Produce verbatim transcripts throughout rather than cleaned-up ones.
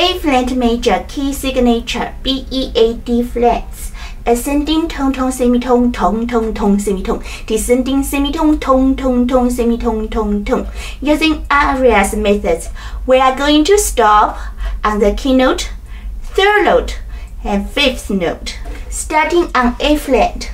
A flat major key signature, B E A D flats. Ascending tone tone semitone tone tone tone semitone. Descending semitone tone tone tone semitone tone tone. Using Aria's methods, we are going to stop on the keynote, third note, and fifth note, starting on A flat.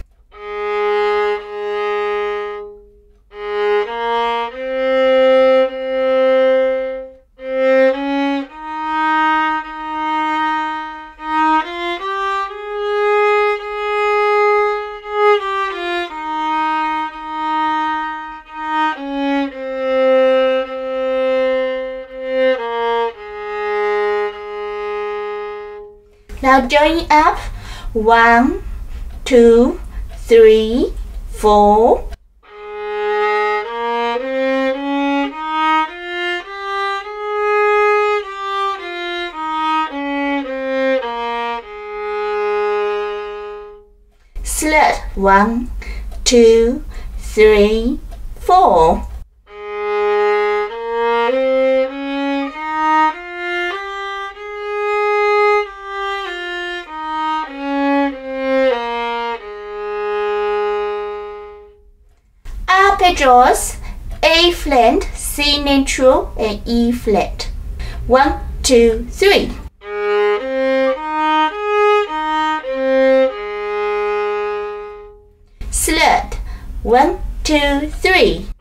Now join up. One, two, three, four. Thrid. One, two, three, four. Arpeggios, A flat, C natural, and E flat. One, two, three. Thrid. One, two, three.